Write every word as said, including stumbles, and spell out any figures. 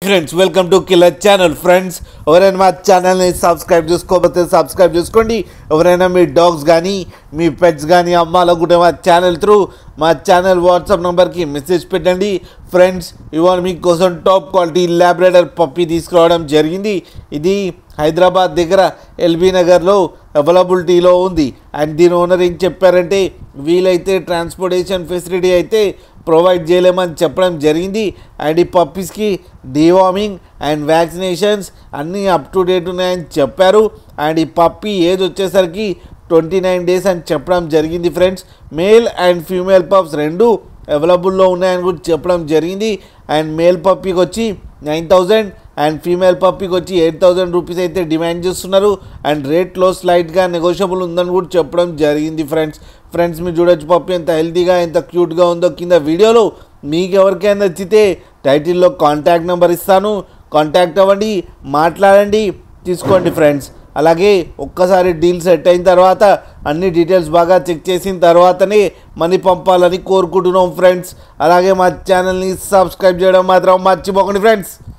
Friends welcome to killer channel. Friends ఎవరైనా మా ఛానల్ని సబ్స్క్రైబ్ చేసుకోకపోతే సబ్స్క్రైబ్ చేసుకోండి. ఎవరైనా మీ డాగ్స్ కానీ మీ పెట్స్ కానీ అమ్మాలనుకుంటే మా ఛానల్ త్రూ మా ఛానల్ వాట్సాప్ నెంబర్కి మెసేజ్ పెట్టండి. ఫ్రెండ్స్ ఇవాళ మీకోసం టాప్ క్వాలిటీ లాబ్రాడర్ పప్పీ తీసుకురావడం జరిగింది. ఇది హైదరాబాద్ దగ్గర ఎల్బీ నగర్లో అవైలబిలిటీలో ఉంది. అండ్ దీని ఓనర్ ఏం చెప్పారంటే వీలైతే ట్రాన్స్పోర్టేషన్ ఫెసిలిటీ అయితే ప్రొవైడ్ చేయలేమని చెప్పడం జరిగింది. అండ్ ఈ పప్పీస్కి డివార్మింగ్ అండ్ వ్యాక్సినేషన్స్ అన్నీ అప్ టు డేట్ ఉన్నాయని చెప్పారు. అండ్ ఈ పప్పీ ఏజ్ వచ్చేసరికి ట్వంటీ నైన్ డేస్ అని చెప్పడం జరిగింది. Friends male and female pups రెండు అవైలబుల్లో ఉన్నాయని కూడా చెప్పడం జరిగింది. అండ్ మేల్ పప్పీకి వచ్చి నైన్ థౌజండ్ అండ్ ఫీమేల్ పప్పీకి వచ్చి ఎయిట్ థౌజండ్ రూపీస్ అయితే డిమాండ్ చేస్తున్నారు. అండ్ రేట్లో స్లైట్గా నెగోషియబుల్ ఉందని కూడా చెప్పడం జరిగింది. ఫ్రెండ్స్ ఫ్రెండ్స్ మీరు చూడొచ్చు పప్పీ ఎంత హెల్తీగా ఎంత క్యూట్గా ఉందో కింద వీడియోలో. మీకు ఎవరికైనా నచ్చితే టైటిల్లో కాంటాక్ట్ నెంబర్ ఇస్తాను, కాంటాక్ట్ అవ్వండి, మాట్లాడండి, తీసుకోండి. ఫ్రెండ్స్ అలాగే ఒక్కసారి డీల్ సెట్ అయిన తర్వాత అన్ని డీటెయిల్స్ బాగా చెక్ చేసిన తర్వాతనే మనీ పంపాలని కోరుకుంటున్నాం. ఫ్రెండ్స్ అలాగే మా ఛానల్ని సబ్స్క్రైబ్ చేయడం మాత్రం మర్చిపోకండి. ఫ్రెండ్స్